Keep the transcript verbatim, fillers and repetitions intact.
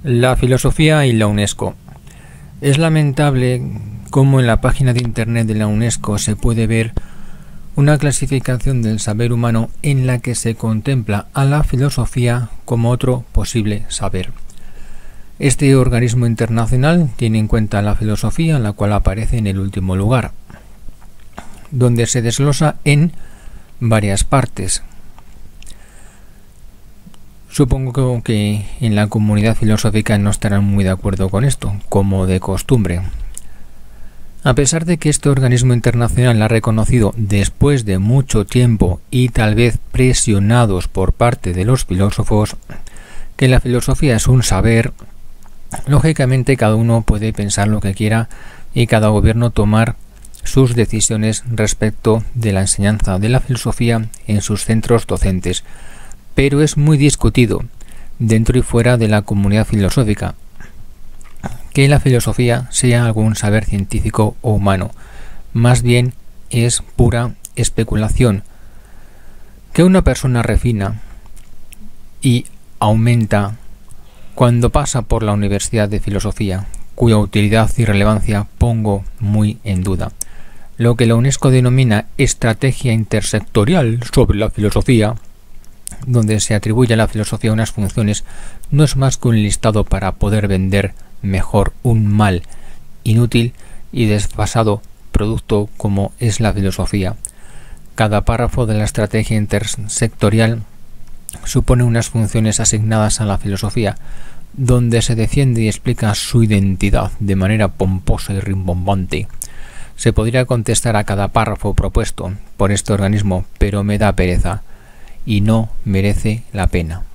La filosofía y la UNESCO. Es lamentable cómo en la página de internet de la UNESCO se puede ver una clasificación del saber humano en la que se contempla a la filosofía como otro posible saber. Este organismo internacional tiene en cuenta la filosofía, la cual aparece en el último lugar, donde se desglosa en varias partes. Supongo que en la comunidad filosófica no estarán muy de acuerdo con esto, como de costumbre. A pesar de que este organismo internacional ha reconocido después de mucho tiempo y tal vez presionados por parte de los filósofos que la filosofía es un saber, lógicamente cada uno puede pensar lo que quiera y cada gobierno tomar sus decisiones respecto de la enseñanza de la filosofía en sus centros docentes. Pero es muy discutido, dentro y fuera de la comunidad filosófica, que la filosofía sea algún saber científico o humano. Más bien es pura especulación. Que una persona refina y aumenta cuando pasa por la Universidad de Filosofía, cuya utilidad y relevancia pongo muy en duda. Lo que la UNESCO denomina estrategia intersectorial sobre la filosofía, donde se atribuye a la filosofía unas funciones, no es más que un listado para poder vender mejor un mal inútil y desfasado producto como es la filosofía. Cada párrafo de la estrategia intersectorial supone unas funciones asignadas a la filosofía, donde se defiende y explica su identidad de manera pomposa y rimbombante. Se podría contestar a cada párrafo propuesto por este organismo, pero me da pereza y no merece la pena.